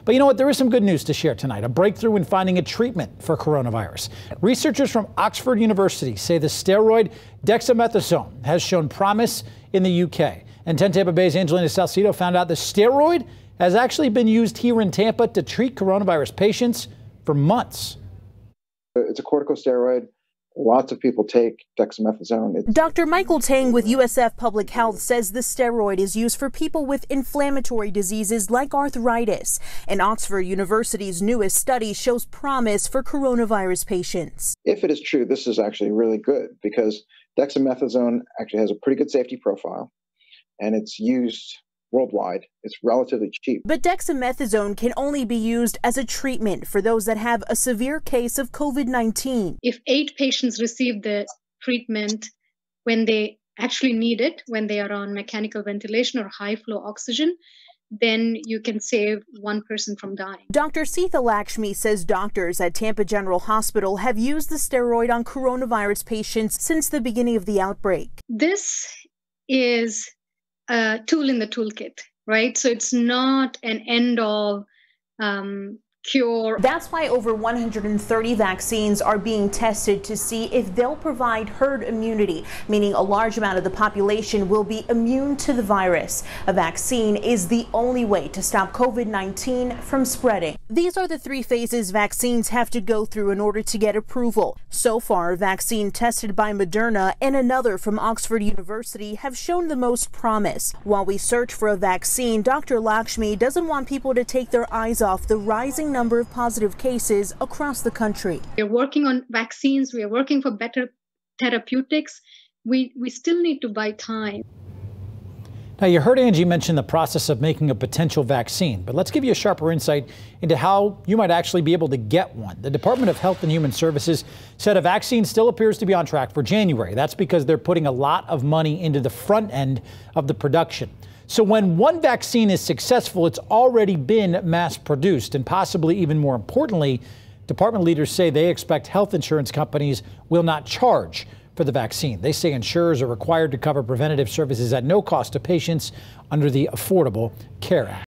But you know what? There is some good news to share tonight. A breakthrough in finding a treatment for coronavirus. Researchers from Oxford University say the steroid dexamethasone has shown promise in the UK. And 10 Tampa Bay's Angelina Salcido found out the steroid has actually been used here in Tampa to treat coronavirus patients for months. It's a corticosteroid. Lots of people take dexamethasone. Dr. Michael Tang with USF Public Health says the steroid is used for people with inflammatory diseases like arthritis. And Oxford University's newest study shows promise for coronavirus patients. If it is true, this is actually really good because dexamethasone actually has a pretty good safety profile and it's used worldwide. It's relatively cheap. But dexamethasone can only be used as a treatment for those that have a severe case of COVID-19. If 8 patients receive the treatment when they actually need it, when they are on mechanical ventilation or high flow oxygen, then you can save 1 person from dying. Dr. Seetha Lakshmi says doctors at Tampa General Hospital have used the steroid on coronavirus patients since the beginning of the outbreak. This is a tool in the toolkit, right? So it's not an end-all cure. That's why over 130 vaccines are being tested to see if they'll provide herd immunity, meaning a large amount of the population will be immune to the virus. A vaccine is the only way to stop COVID-19 from spreading. These are the 3 phases vaccines have to go through in order to get approval. So far, a vaccine tested by Moderna and another from Oxford University have shown the most promise. While we search for a vaccine, Dr. Lakshmi doesn't want people to take their eyes off the rising number of positive cases across the country. We're working on vaccines. We are working for better therapeutics. We still need to buy time. Now, you heard Angie mention the process of making a potential vaccine, but let's give you a sharper insight into how you might actually be able to get one. The Department of Health and Human Services said a vaccine still appears to be on track for January. That's because they're putting a lot of money into the front end of the production. So when one vaccine is successful, it's already been mass produced, and possibly even more importantly, department leaders say they expect health insurance companies will not charge for the vaccine. They say insurers are required to cover preventative services at no cost to patients under the Affordable Care Act.